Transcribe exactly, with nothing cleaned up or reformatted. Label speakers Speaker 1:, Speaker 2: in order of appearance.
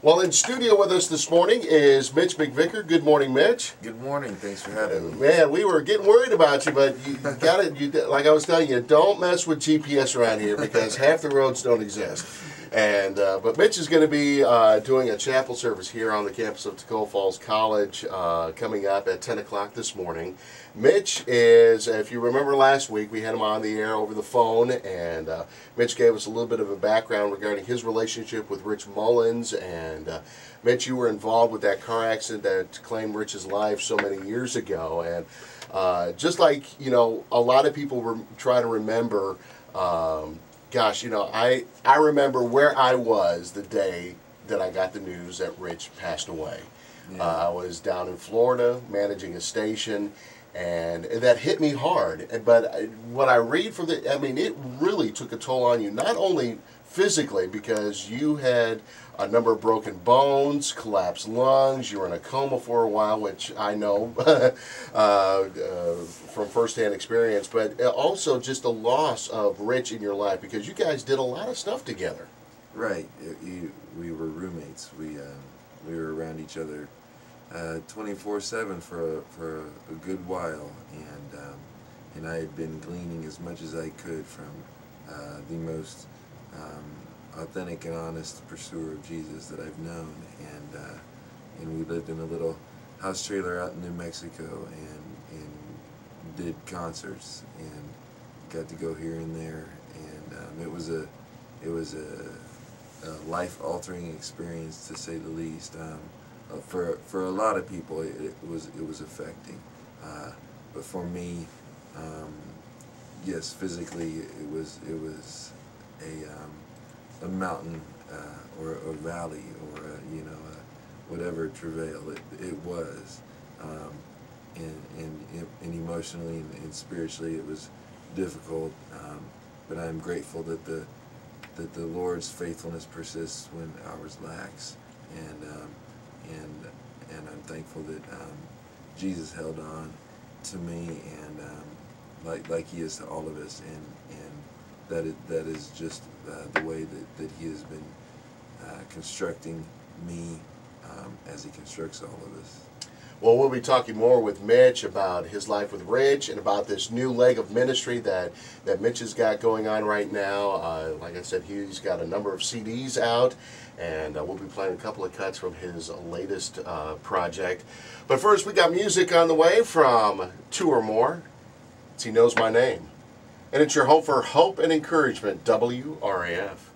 Speaker 1: Well, in studio with us this morning is Mitch McVicker. Good morning, Mitch.
Speaker 2: Good morning. Thanks for having me.
Speaker 1: Man, we were getting worried about you, but you got it. You, like I was telling you, don't mess with G P S around here because half the roads don't exist. And uh, but Mitch is going to be uh, doing a chapel service here on the campus of Tacoma Falls College uh, coming up at ten o'clock this morning. Mitch is, if you remember last week, we had him on the air over the phone, and uh, Mitch gave us a little bit of a background regarding his relationship with Rich Mullins. And uh, Mitch, you were involved with that car accident that claimed Rich's life so many years ago. And uh, just like, you know, a lot of people were trying to remember, um, gosh, you know, I, I remember where I was the day that I got the news that Rich passed away. Yeah. Uh, I was down in Florida managing a station, and that hit me hard. But what I read from the, I mean, it really took a toll on you, not only physically, because you had a number of broken bones, collapsed lungs, you were in a coma for a while, which I know uh, uh, from firsthand experience, but also just the loss of Rich in your life, because you guys did a lot of stuff together.
Speaker 2: Right. It, you, we were roommates. We, uh, we were around each other twenty-four seven for a, for a, a good while, and um, and I had been gleaning as much as I could from uh, the most um, authentic and honest pursuer of Jesus that I've known, and uh, and we lived in a little house trailer out in New Mexico, and and did concerts and got to go here and there, and um, it was a it was a, a life-altering experience, to say the least. Um, Uh, for for a lot of people, it, it was it was affecting, uh, but for me, um, yes, physically it was it was a um, a mountain uh, or a valley, or a, you know a, whatever travail it it was, um, and, and and emotionally and, and spiritually it was difficult, um, but I'm grateful that the that the Lord's faithfulness persists when ours lacks, and. Um, And and I'm thankful that um, Jesus held on to me, and um, like like He is to all of us, and and that it, that is just uh, the way that, that He has been uh, constructing me um, as He constructs all of us.
Speaker 1: Well, we'll be talking more with Mitch about his life with Rich and about this new leg of ministry that, that Mitch has got going on right now. Uh, like I said, he's got a number of C Ds out, and uh, we'll be playing a couple of cuts from his latest uh, project. But first, we got music on the way from Two or More. It's He Knows My Name. And it's your home for hope and encouragement, W R A F.